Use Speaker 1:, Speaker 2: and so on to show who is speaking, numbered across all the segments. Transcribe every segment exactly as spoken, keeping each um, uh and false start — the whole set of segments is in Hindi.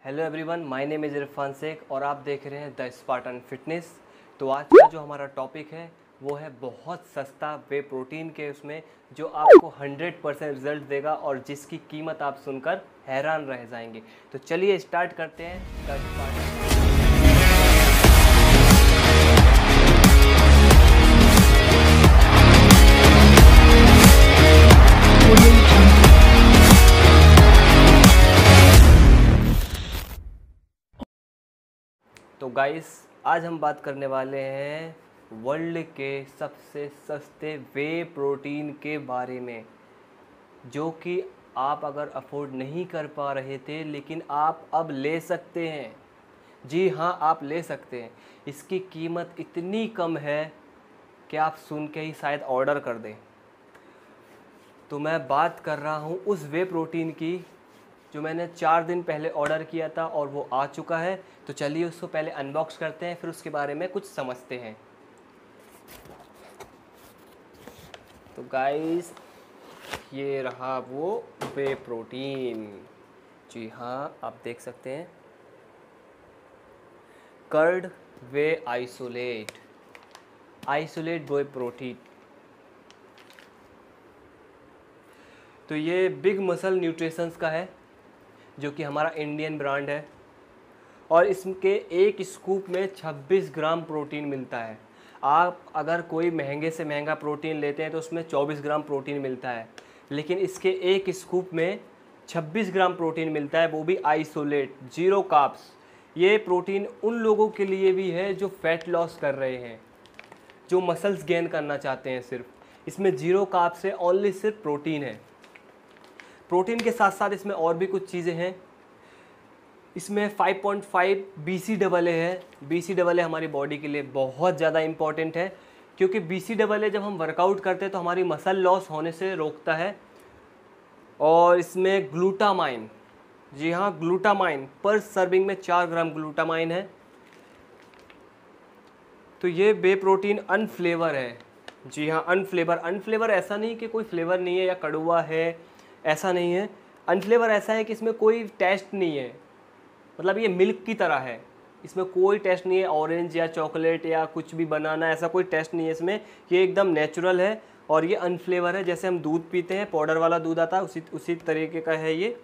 Speaker 1: Hello everyone, my name is Irfan Sheikh और आप देख रहे हैं द स्पार्टन फिटनेस। तो आज का जो हमारा टॉपिक है वो है बहुत सस्ता वे प्रोटीन के उसमें जो आपको हंड्रेड परसेंट रिजल्ट देगा और जिसकी कीमत आप सुनकर हैरान रह जाएंगे। तो चलिए स्टार्ट करते हैं द स्पार्टन। तो गाइस, आज हम बात करने वाले हैं वर्ल्ड के सबसे सस्ते वे प्रोटीन के बारे में, जो कि आप अगर अफोर्ड नहीं कर पा रहे थे लेकिन आप अब ले सकते हैं। जी हाँ, आप ले सकते हैं। इसकी कीमत इतनी कम है कि आप सुन के ही शायद ऑर्डर कर दें। तो मैं बात कर रहा हूँ उस वे प्रोटीन की जो मैंने चार दिन पहले ऑर्डर किया था और वो आ चुका है। तो चलिए उसको पहले अनबॉक्स करते हैं, फिर उसके बारे में कुछ समझते हैं। तो गाइस, ये रहा वो वे प्रोटीन। जी हाँ, आप देख सकते हैं, curd whey isolate isolate whey protein. तो ये बिग मसल न्यूट्रिशंस का है, जो कि हमारा इंडियन ब्रांड है, और इसके एक स्कूप में छब्बीस ग्राम प्रोटीन मिलता है। आप अगर कोई महंगे से महंगा प्रोटीन लेते हैं तो उसमें चौबीस ग्राम प्रोटीन मिलता है, लेकिन इसके एक स्कूप में छब्बीस ग्राम प्रोटीन मिलता है, वो भी आइसोलेट, जीरो कार्ब्स। ये प्रोटीन उन लोगों के लिए भी है जो फैट लॉस कर रहे हैं, जो मसल्स गेन करना चाहते हैं। सिर्फ इसमें जीरो कार्ब्स है, ओनली सिर्फ प्रोटीन है। प्रोटीन के साथ साथ इसमें और भी कुछ चीज़ें हैं। इसमें five point five B C double A है। बी सी डबल ए हमारी बॉडी के लिए बहुत ज़्यादा इम्पॉर्टेंट है, क्योंकि बी सी डबल ए जब हम वर्कआउट करते हैं तो हमारी मसल लॉस होने से रोकता है। और इसमें ग्लूटामाइन, जी हाँ ग्लूटामाइन, पर सर्विंग में चार ग्राम ग्लूटामाइन है। तो ये वे प्रोटीन अनफ्लेवर है। जी हाँ, अनफ्लेवर। अनफ्लेवर ऐसा नहीं कि कोई फ्लेवर नहीं है या कड़वा है, ऐसा नहीं है। अनफ्लेवर ऐसा है कि इसमें कोई टेस्ट नहीं है, मतलब ये मिल्क की तरह है, इसमें कोई टेस्ट नहीं है, ऑरेंज या चॉकलेट या कुछ भी बनाना, ऐसा कोई टेस्ट नहीं है इसमें। ये एकदम नेचुरल है और ये अनफ्लेवर है। जैसे हम दूध पीते हैं, पाउडर वाला दूध आता है, उसी उसी तरीके का है ये।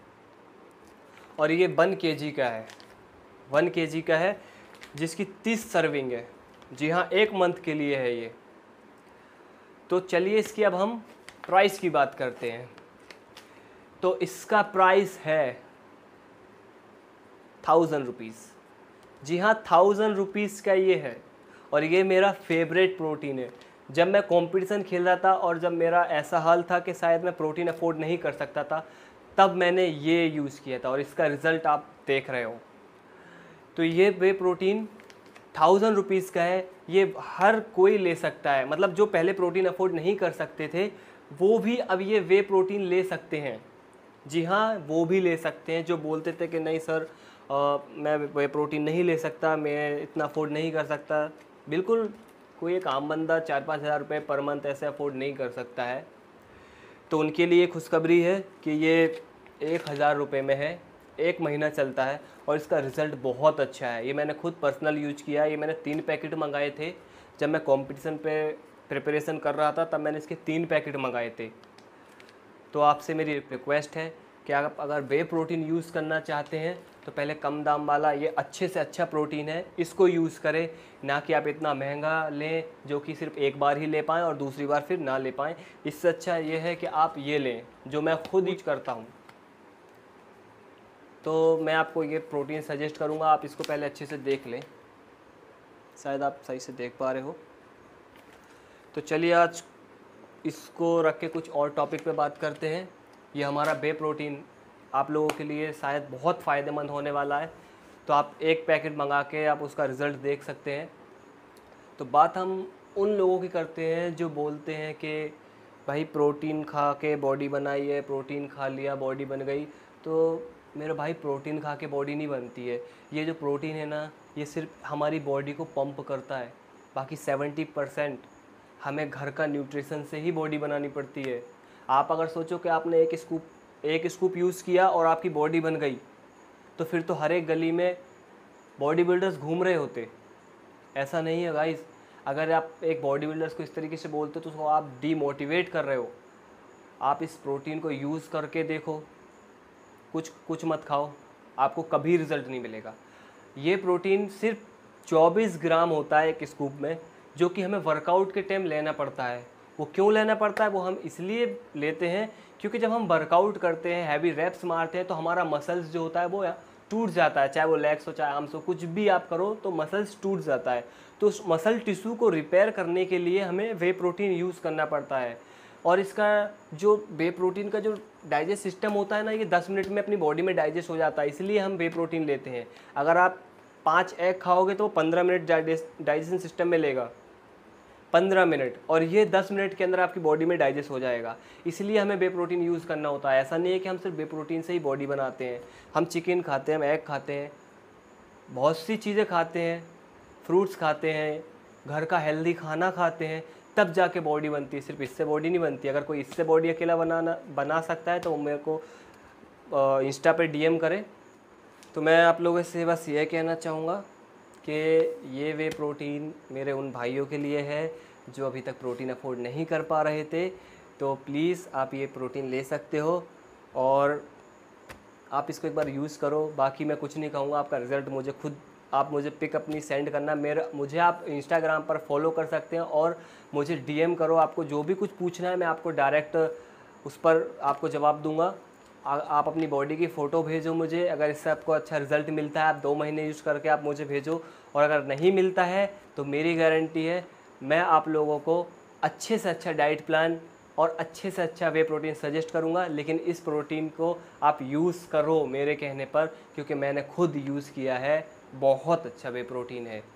Speaker 1: और ये वन के जी का है, वन के जी का है, जिसकी तीस सर्विंग है। जी हाँ, एक मंथ के लिए है ये। तो चलिए इसकी अब हम प्राइस की बात करते हैं। तो इसका प्राइस है थाउजेंड रुपीज़। जी हाँ, थाउजेंड रुपीज़ का ये है। और ये मेरा फेवरेट प्रोटीन है। जब मैं कंपटीशन खेल रहा था और जब मेरा ऐसा हाल था कि शायद मैं प्रोटीन अफोर्ड नहीं कर सकता था, तब मैंने ये यूज़ किया था और इसका रिज़ल्ट आप देख रहे हो। तो ये वे प्रोटीन थाउजेंड रुपीज़ का है। ये हर कोई ले सकता है, मतलब जो पहले प्रोटीन अफोर्ड नहीं कर सकते थे वो भी अब ये वे प्रोटीन ले सकते हैं। जी हाँ, वो भी ले सकते हैं जो बोलते थे कि नहीं सर, आ, मैं वे प्रोटीन नहीं ले सकता, मैं इतना अफोर्ड नहीं कर सकता। बिल्कुल, कोई एक आम बंदा चार पाँच हज़ार रुपये पर मंथ ऐसे अफोर्ड नहीं कर सकता है। तो उनके लिए खुशखबरी है कि ये एक हज़ार रुपये में है, एक महीना चलता है और इसका रिज़ल्ट बहुत अच्छा है। ये मैंने खुद पर्सनल यूज किया। ये मैंने तीन पैकेट मंगाए थे जब मैं कंपटीशन पे प्रिपरेशन कर रहा था, तब मैंने इसके तीन पैकेट मंगाए थे। तो आपसे मेरी रिक्वेस्ट है कि आप अगर वे प्रोटीन यूज़ करना चाहते हैं तो पहले कम दाम वाला, ये अच्छे से अच्छा प्रोटीन है, इसको यूज़ करें, ना कि आप इतना महंगा लें जो कि सिर्फ एक बार ही ले पाएँ और दूसरी बार फिर ना ले पाएँ। इससे अच्छा ये है कि आप ये लें जो मैं खुद यूज करता हूँ। तो मैं आपको ये प्रोटीन सजेस्ट करूँगा, आप इसको पहले अच्छे से देख लें। शायद आप सही से देख पा रहे हो। तो चलिए आज इसको रख के कुछ और टॉपिक पे बात करते हैं। ये हमारा वे प्रोटीन आप लोगों के लिए शायद बहुत फ़ायदेमंद होने वाला है। तो आप एक पैकेट मंगा के आप उसका रिज़ल्ट देख सकते हैं। तो बात हम उन लोगों की करते हैं जो बोलते हैं कि भाई प्रोटीन खा के बॉडी बनाई है, प्रोटीन खा लिया बॉडी बन गई। तो मेरे भाई, प्रोटीन खा के बॉडी नहीं बनती है। ये जो प्रोटीन है ना, ये सिर्फ हमारी बॉडी को पंप करता है, बाकी सेवेंटी परसेंट हमें घर का न्यूट्रिशन से ही बॉडी बनानी पड़ती है। आप अगर सोचो कि आपने एक स्कूप एक स्कूप यूज़ किया और आपकी बॉडी बन गई, तो फिर तो हर एक गली में बॉडी बिल्डर्स घूम रहे होते। ऐसा नहीं है गाइस। अगर आप एक बॉडी बिल्डर्स को इस तरीके से बोलते हो तो उसको आप डीमोटिवेट कर रहे हो। आप इस प्रोटीन को यूज़ करके देखो, कुछ कुछ मत खाओ, आपको कभी रिज़ल्ट नहीं मिलेगा। ये प्रोटीन सिर्फ चौबीस ग्राम होता है एक स्कूप में, जो कि हमें वर्कआउट के टाइम लेना पड़ता है। वो क्यों लेना पड़ता है? वो हम इसलिए लेते हैं क्योंकि जब हम वर्कआउट करते हैं, हैवी रेप्स मारते हैं, तो हमारा मसल्स जो होता है वो टूट जाता है। चाहे वो लेग्स हो चाहे आर्म्स हो, कुछ भी आप करो तो मसल्स टूट जाता है। तो उस मसल टिश्यू को रिपेयर करने के लिए हमें वे प्रोटीन यूज़ करना पड़ता है। और इसका जो वे प्रोटीन का जो डाइजेस्ट सिस्टम होता है ना, ये दस मिनट में अपनी बॉडी में डाइजेस्ट हो जाता है, इसलिए हम वे प्रोटीन लेते हैं। अगर आप पाँच एग खाओगे तो पंद्रह मिनट डाइजेशन सिस्टम में लेगा, पंद्रह मिनट, और ये दस मिनट के अंदर आपकी बॉडी में डाइजेस्ट हो जाएगा। इसलिए हमें बे प्रोटीन यूज़ करना होता है। ऐसा नहीं है कि हम सिर्फ बे प्रोटीन से ही बॉडी बनाते हैं। हम चिकन खाते हैं, हम एग खाते हैं, बहुत सी चीज़ें खाते हैं, फ्रूट्स खाते हैं, घर का हेल्दी खाना खाते हैं, तब जाके बॉडी बनती है। सिर्फ इससे बॉडी नहीं बनती। अगर कोई इससे बॉडी अकेला बनाना बना सकता है तो वो मेरे को इंस्टा पे डीएम करे। तो मैं आप लोगों से बस ये कहना चाहूँगा कि ये वे प्रोटीन मेरे उन भाइयों के लिए है जो अभी तक प्रोटीन अफोर्ड नहीं कर पा रहे थे। तो प्लीज़ आप ये प्रोटीन ले सकते हो और आप इसको एक बार यूज़ करो। बाकी मैं कुछ नहीं कहूँगा, आपका रिज़ल्ट मुझे खुद, आप मुझे पिक अपनी सेंड करना। मेरा मुझे आप इंस्टाग्राम पर फॉलो कर सकते हैं और मुझे डीएम करो। आपको जो भी कुछ पूछना है मैं आपको डायरेक्ट उस पर आपको जवाब दूंगा। आ, आप अपनी बॉडी की फ़ोटो भेजो मुझे। अगर इससे आपको अच्छा रिज़ल्ट मिलता है, आप दो महीने यूज़ करके आप मुझे भेजो। और अगर नहीं मिलता है तो मेरी गारंटी है, मैं आप लोगों को अच्छे से अच्छा डाइट प्लान और अच्छे से अच्छा वे प्रोटीन सजेस्ट करूंगा। लेकिन इस प्रोटीन को आप यूज़ करो मेरे कहने पर, क्योंकि मैंने खुद यूज़ किया है। बहुत अच्छा वे प्रोटीन है।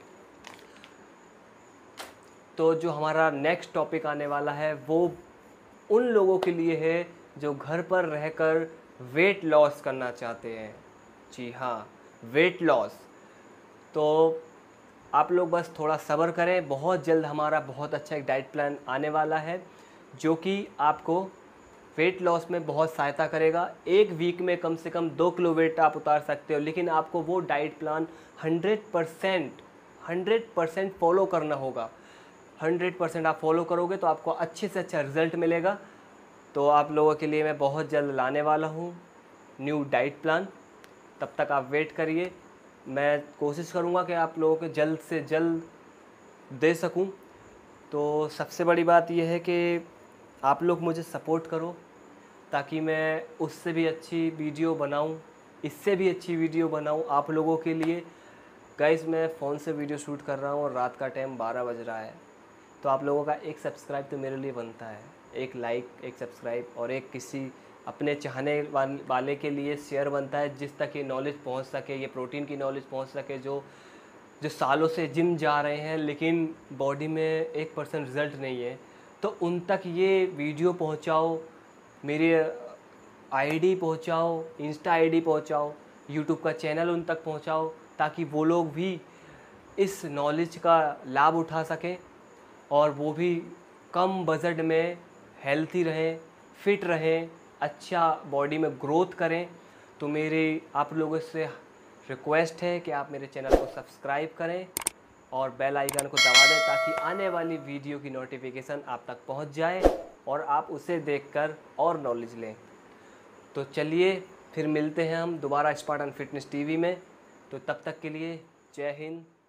Speaker 1: तो जो हमारा नेक्स्ट टॉपिक आने वाला है वो उन लोगों के लिए है जो घर पर रहकर वेट लॉस करना चाहते हैं। जी हाँ, वेट लॉस। तो आप लोग बस थोड़ा सब्र करें, बहुत जल्द हमारा बहुत अच्छा एक डाइट प्लान आने वाला है जो कि आपको वेट लॉस में बहुत सहायता करेगा। एक वीक में कम से कम दो किलो वेट आप उतार सकते हो, लेकिन आपको वो diet plan hundred percent hundred percent follow करना होगा। हंड्रेड परसेंट आप फॉलो करोगे तो आपको अच्छे से अच्छा रिज़ल्ट मिलेगा। तो आप लोगों के लिए मैं बहुत जल्द लाने वाला हूँ न्यू डाइट प्लान। तब तक आप वेट करिए। मैं कोशिश करूँगा कि आप लोगों को जल्द से जल्द दे सकूँ। तो सबसे बड़ी बात यह है कि आप लोग मुझे सपोर्ट करो ताकि मैं उससे भी अच्छी वीडियो बनाऊं, इससे भी अच्छी वीडियो बनाऊं आप लोगों के लिए। गाइस, मैं फ़ोन से वीडियो शूट कर रहा हूं और रात का टाइम बारह बज रहा है। तो आप लोगों का एक सब्सक्राइब तो मेरे लिए बनता है। एक लाइक, एक सब्सक्राइब और एक किसी अपने चाहने वाले के लिए शेयर बनता है, जिस तक ये नॉलेज पहुंच सके, ये प्रोटीन की नॉलेज पहुंच सके। जो जो सालों से जिम जा रहे हैं लेकिन बॉडी में एक परसेंट रिज़ल्ट नहीं है, तो उन तक ये वीडियो पहुंचाओ, मेरे आईडी पहुंचाओ, इंस्टा आईडी पहुंचाओ, यूट्यूब का चैनल उन तक पहुंचाओ, ताकि वो लोग भी इस नॉलेज का लाभ उठा सकें और वो भी कम बजट में हेल्थी रहें, फिट रहें, अच्छा बॉडी में ग्रोथ करें। तो मेरी आप लोगों से रिक्वेस्ट है कि आप मेरे चैनल को सब्सक्राइब करें और बेल आइकन को दबा दें ताकि आने वाली वीडियो की नोटिफिकेशन आप तक पहुंच जाए और आप उसे देखकर और नॉलेज लें। तो चलिए फिर मिलते हैं हम दोबारा स्पार्टन फिटनेस टीवी में। तो तब तक के लिए जय हिंद,